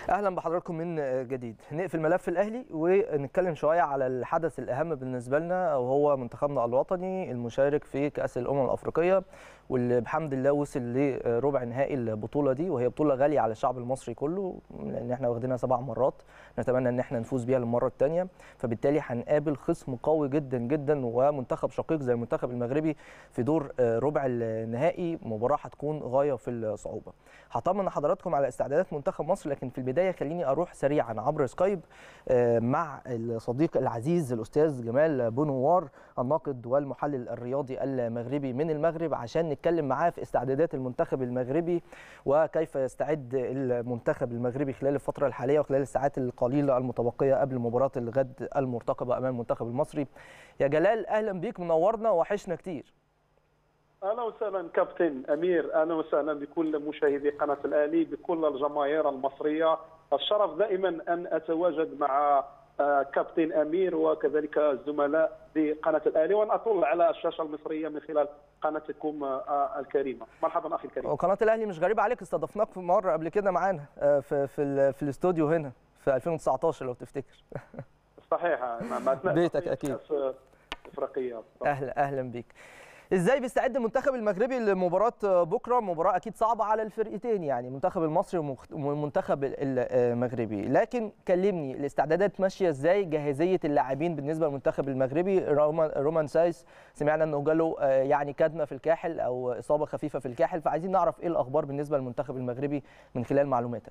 اهلا بحضراتكم من جديد. نقفل ملف الاهلي ونتكلم شويه على الحدث الاهم بالنسبه لنا، وهو منتخبنا الوطني المشارك في كاس الامم الافريقيه، واللي بحمد الله وصل لربع نهائي البطوله دي، وهي بطوله غاليه على الشعب المصري كله لان احنا واخدينها 7 مرات، نتمنى ان احنا نفوز بيها للمره الثانيه. فبالتالي هنقابل خصم قوي جدا جدا ومنتخب شقيق زي المنتخب المغربي في دور ربع النهائي. مباراه هتكون غايه في الصعوبه. هطمن حضراتكم على استعدادات منتخب مصر، لكن في البدايه خليني اروح سريعا عبر سكايب مع الصديق العزيز الاستاذ جمال بونوار، الناقد والمحلل الرياضي المغربي من المغرب، عشان نتكلم معاه في استعدادات المنتخب المغربي وكيف يستعد المنتخب المغربي خلال الفتره الحاليه وخلال الساعات القليله المتبقيه قبل مباراه الغد المرتقبه امام المنتخب المصري. يا جلال اهلا بيك، منورنا وحشنا كتير. اهلا وسهلا كابتن امير، اهلا وسهلا بكل مشاهدي قناه الاهلي، بكل الجماهير المصريه. الشرف دائما ان اتواجد مع كابتن امير وكذلك الزملاء بقناه الاهلي، وان اطل على الشاشه المصريه من خلال قناتكم الكريمه. مرحبا اخي الكريم. وقناه الاهلي مش غريبه عليك، استضفناك في مره قبل كده معانا في الاستوديو هنا في 2019 لو تفتكر. صحيح، بيتك اكيد. افريقيه. اهلا بيك. ازاي بيستعد المنتخب المغربي لمباراه بكره؟ مباراه اكيد صعبه على الفرقتين، يعني المنتخب المصري والمنتخب المغربي، لكن كلمني الاستعدادات ماشيه ازاي؟ جاهزيه اللاعبين بالنسبه للمنتخب المغربي. رومان سايس سمعنا انه جاله يعني كدمه في الكاحل او اصابه خفيفه في الكاحل، فعايزين نعرف ايه الاخبار بالنسبه للمنتخب المغربي من خلال معلوماتك.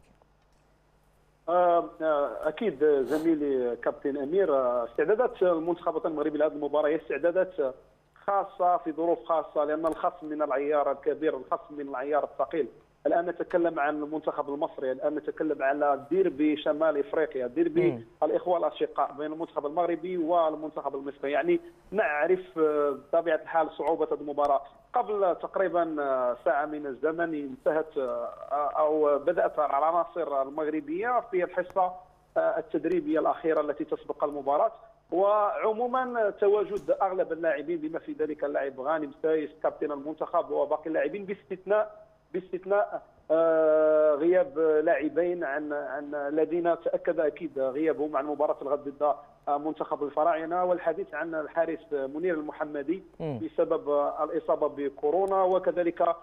اكيد زميلي كابتن امير، استعدادات المنتخب المغربي لهذه المباراه هي استعدادات خاصة في ظروف خاصة، لأن الخصم من العيار الكبير، الخصم من العيار الثقيل. الآن نتكلم عن المنتخب المصري، الآن نتكلم على ديربي شمال إفريقيا، ديربي الإخوة الأشقاء بين المنتخب المغربي والمنتخب المصري. يعني نعرف بطبيعة الحال صعوبة المباراة. قبل تقريبا ساعة من الزمن انتهت أو بدأت العناصر المغربية في الحصة التدريبية الأخيرة التي تسبق المباراة، وعموما تواجد اغلب اللاعبين بما في ذلك اللاعب غانم سايس كابتن المنتخب وباقي اللاعبين باستثناء غياب لاعبين عن الذين تاكد اكيد غيابهم عن مباراه الغد ضد منتخب الفراعنه، والحديث عن الحارس منير المحمدي بسبب الاصابه بكورونا، وكذلك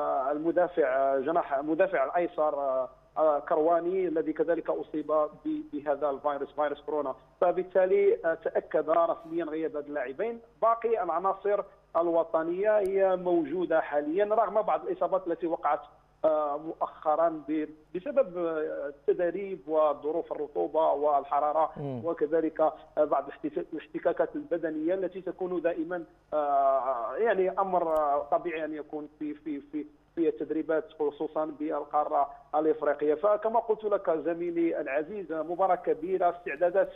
المدافع الايسر كرواني الذي كذلك اصيب بهذا الفيروس، فيروس كورونا. فبالتالي تاكد رسميا غياب هذه اللاعبين. باقي العناصر الوطنيه هي موجوده حاليا رغم بعض الاصابات التي وقعت مؤخرا بسبب التدريب وظروف الرطوبه والحراره، وكذلك بعض الاحتكاكات البدنيه التي تكون دائما يعني امر طبيعي ان يكون في التدريبات خصوصا بالقاره الافريقيه. فكما قلت لك زميلي العزيز، مباراه كبيره، استعدادات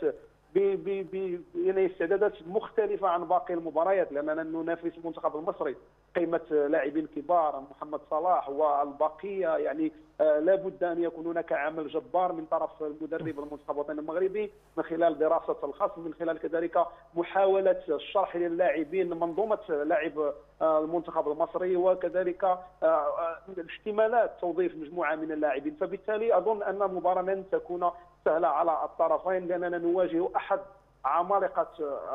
يعني استعدادات مختلفه عن باقي المباريات، لاننا ننافس المنتخب المصري، قيمه لاعبين كبار محمد صلاح والبقيه، يعني لابد ان يكون هناك عمل جبار من طرف المدرب المنتخب الوطني المغربي من خلال دراسه الخصم، من خلال كذلك محاوله الشرح للاعبين منظومه لاعب المنتخب المصري، وكذلك احتمالات توظيف مجموعه من اللاعبين. فبالتالي اظن ان المباراه لن تكون سهله على الطرفين، لاننا نواجه احد عمالقه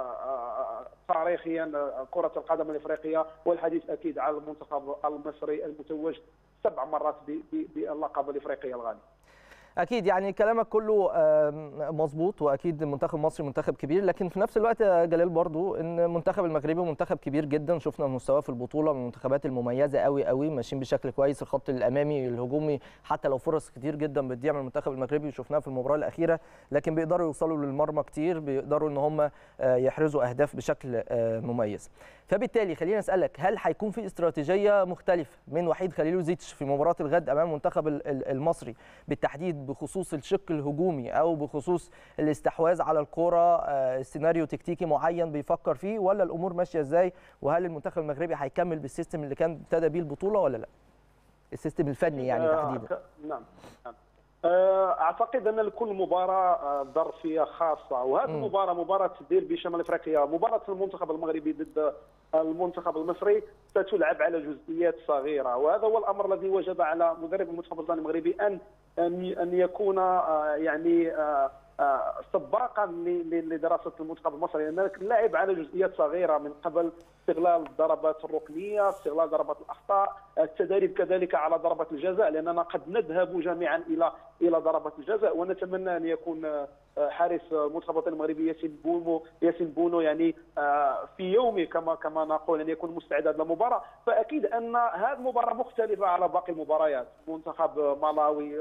تاريخيا كره القدم الافريقيه، والحديث اكيد على المنتخب المصري المتوج 7 مرات باللقب الافريقي الغالي. اكيد يعني كلامك كله مظبوط، واكيد المنتخب المصري منتخب كبير، لكن في نفس الوقت يا جلال برضو ان المنتخب المغربي منتخب كبير جدا، شفنا مستواه في البطوله من المنتخبات المميزه قوي ماشيين بشكل كويس، الخط الامامي الهجومي حتى لو فرص كتير جدا بتضيع من المنتخب المغربي وشفناها في المباراه الاخيره، لكن بيقدروا يوصلوا للمرمى كتير، بيقدروا ان هم يحرزوا اهداف بشكل مميز. فبالتالي خلينا اسالك، هل هيكون في استراتيجيه مختلفه من وحيد خليلوزيتش في مباراه الغد امام المنتخب المصري بالتحديد بخصوص الشق الهجومي او بخصوص الاستحواذ على الكره، سيناريو تكتيكي معين بيفكر فيه، ولا الامور ماشيه ازاي؟ وهل المنتخب المغربي هيكمل بالسيستم اللي كان ابتدى بيه البطوله ولا لا؟ السيستم الفني يعني تحديدا. نعم. اعتقد ان لكل مباراه ظرفيه خاصه، وهذه المباراه مباراه ديربي شمال افريقيا، مباراه المنتخب المغربي ضد المنتخب المصري ستلعب على جزئيات صغيره، وهذا هو الامر الذي وجب على مدرب المنتخب الوطني المغربي ان يكون يعني سباقا لدراسه المنتخب المصري، لان اللعب على جزئيات صغيره من قبل استغلال الضربات الركنيه، استغلال ضربات الاخطاء، التدريب كذلك على ضربات الجزاء، لاننا قد نذهب جميعا الى ضربات الجزاء، ونتمنى ان يكون حارس المنتخب الوطني المغربي ياسين بونو يعني في يومه كما نقول ان يكون مستعدا للمباراه. فاكيد ان هذه المباراه مختلفه على باقي المباريات، منتخب مالاوي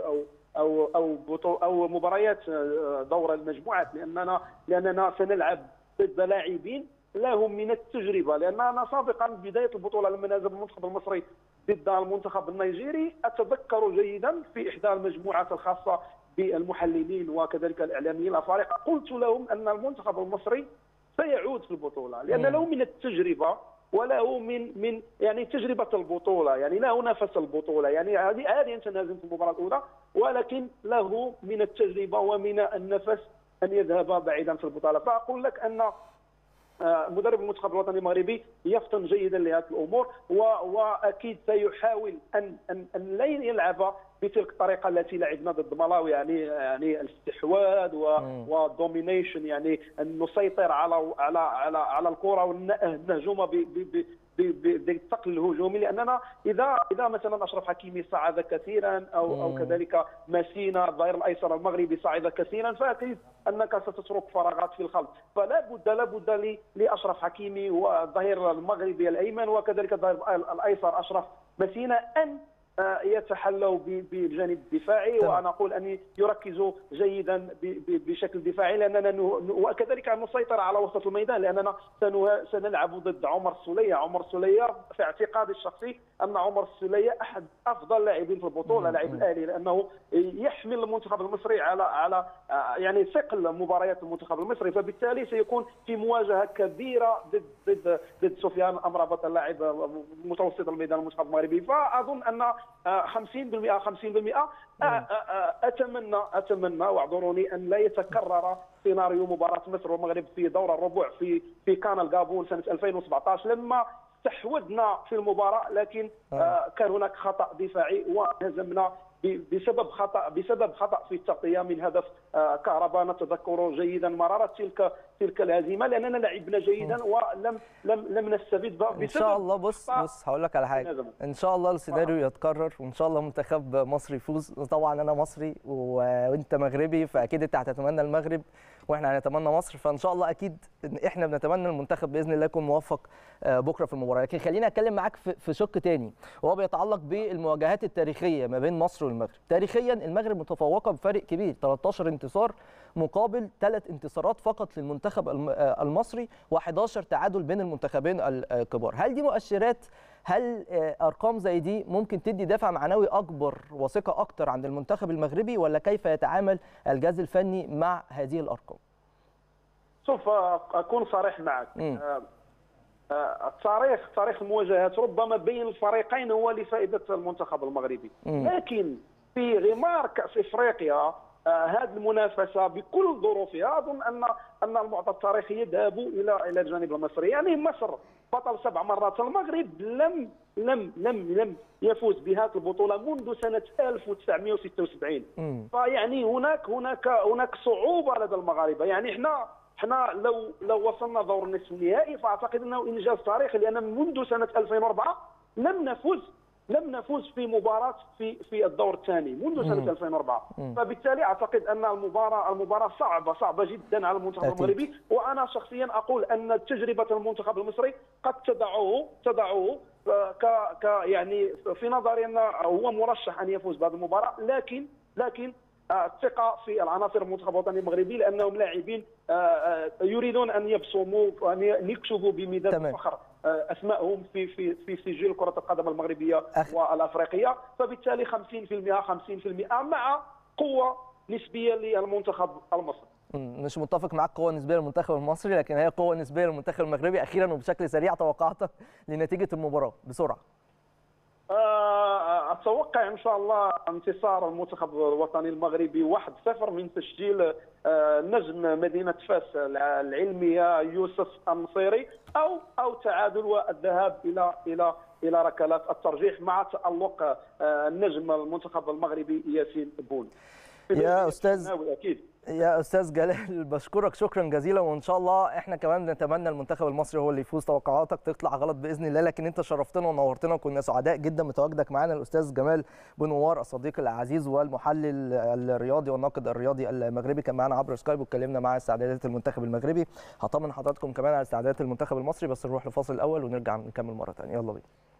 او مباريات دور المجموعات، لاننا سنلعب ضد لاعبين لهم من التجربه، لاننا سابقا بدايه البطوله لما نزل المنتخب المصري ضد المنتخب النيجيري اتذكر جيدا في احدى المجموعات الخاصه بالمحللين وكذلك الاعلاميين الافارقه قلت لهم ان المنتخب المصري سيعود في البطوله، لان له من التجربه وله من يعني تجربه البطوله، يعني له نفس البطوله، يعني هذه انت نازل في المباراه الاولى، ولكن له من التجربه ومن النفس ان يذهب بعيدا في البطوله. فاقول لك ان مدرب المنتخب الوطني المغربي يفطن جيدا لهذه الامور، واكيد سيحاول ان لا يلعب بتلك الطريقه التي لعبنا ضد مالاوي، يعني الاستحواذ والدومينيشن، يعني ان نسيطر على الكره ونهجم بالثقل الهجومي، لاننا اذا مثلا اشرف حكيمي صعد كثيرا او كذلك ماسينا الظهير الايسر المغربي صعد كثيرا، فاكيد انك ستترك فراغات في الخلف، فلا بد لاشرف حكيمي والظهير المغربي الايمن وكذلك الظهير الايسر اشرف ماسينا ان يتحلوا بالجانب الدفاعي، وانا اقول ان يركزوا جيدا بشكل دفاعي، لاننا وكذلك ان نسيطر على وسط الميدان، لاننا سنلعب ضد عمر السوليه في اعتقادي الشخصي ان عمر السوليه احد افضل لاعبين في البطوله، لاعب الاهلي، لانه يحمل المنتخب المصري على يعني ثقل مباريات المنتخب المصري، فبالتالي سيكون في مواجهه كبيره ضد سفيان امرابط اللاعب متوسط الميدان المنتخب المغربي. فاظن ان 50% اتمنى واعذروني ان لا يتكرر سيناريو مباراه مصر والمغرب في دور الربع في كان الغابون سنه 2017 لما استحوذنا في المباراه، لكن كان هناك خطا دفاعي وهزمنا بسبب خطا في التغطيه من هدف كهرباء، نتذكر جيدا مراره تلك الهزيمه، لاننا لعبنا جيدا ولم نستفيد بسبب ان شاء الله. بص هقول لك على حاجه، ان شاء الله السيناريو يتكرر، وان شاء الله منتخب مصر يفوز. طبعا انا مصري وانت مغربي، فاكيد انت هتتمنى المغرب واحنا هنتمنى مصر، فان شاء الله اكيد احنا بنتمنى المنتخب باذن الله يكون موفق بكره في المباراه. لكن خليني اتكلم معاك في شق تاني، وهو بيتعلق بالمواجهات التاريخيه ما بين مصر والمغرب. تاريخيا المغرب متفوقه بفارق كبير، 13 انتصار مقابل 3 انتصارات فقط للمنتخب المصري و11 تعادل بين المنتخبين الكبار. هل دي مؤشرات، هل ارقام زي دي ممكن تدي دافع معنوي اكبر وثقه اكتر عند المنتخب المغربي، ولا كيف يتعامل الجهاز الفني مع هذه الارقام؟ سوف اكون صريح معك. تاريخ المواجهات ربما بين الفريقين هو لفائده المنتخب المغربي، لكن في غمار كاس افريقيا هذه المنافسه بكل ظروفها اظن ان المعطى التاريخي يذهب الى الجانب المصري. يعني مصر بطل 7 مرات، المغرب لم يفوز بهذه البطوله منذ سنه 1976. فيعني هناك صعوبه لدى المغاربه. يعني احنا لو وصلنا دور النصف النهائي فاعتقد انه انجاز تاريخي، لان منذ سنه 2004 لم نفوز في مباراه في الدور الثاني منذ سنه 2004. فبالتالي اعتقد ان المباراه صعبه جدا على المنتخب المغربي، وانا شخصيا اقول ان تجربه المنتخب المصري قد تدعوه يعني في نظري انه هو مرشح ان يفوز بهذه المباراه، لكن الثقه في العناصر المنتخب الوطني المغربي، لانهم لاعبين يريدون ان يبصموا وان يكتبوا بميدان الفخر اسمائهم في سجل كره القدم المغربيه والافريقيه. فبالتالي 50% مع قوه نسبيه للمنتخب المصري. مش متفق معاك قوه نسبيه للمنتخب المصري، لكن هي قوه نسبيه للمنتخب المغربي. اخيرا وبشكل سريع توقعاتك لنتيجه المباراه بسرعه. اتوقع ان شاء الله انتصار المنتخب الوطني المغربي 1-0 من تسجيل نجم مدينه فاس العلميه يوسف النصيري، او تعادل والذهاب الى ركلات الترجيح مع تالق النجم المنتخب المغربي ياسين بوني. يا استاذ اكيد يا استاذ جلال، بشكرك شكرا جزيلا، وان شاء الله احنا كمان نتمنى المنتخب المصري هو اللي يفوز. توقعاتك تطلع غلط باذن الله، لكن انت شرفتنا ونورتنا وكنا سعداء جدا بتواجدك معانا. الاستاذ جمال بنوار الصديق العزيز والمحلل الرياضي والناقد الرياضي المغربي كان معانا عبر سكايب، واتكلمنا مع استعدادات المنتخب المغربي. هطمن حضراتكم كمان على استعدادات المنتخب المصري، بس نروح لفاصل الاول ونرجع نكمل مره ثانيه. يلا بينا.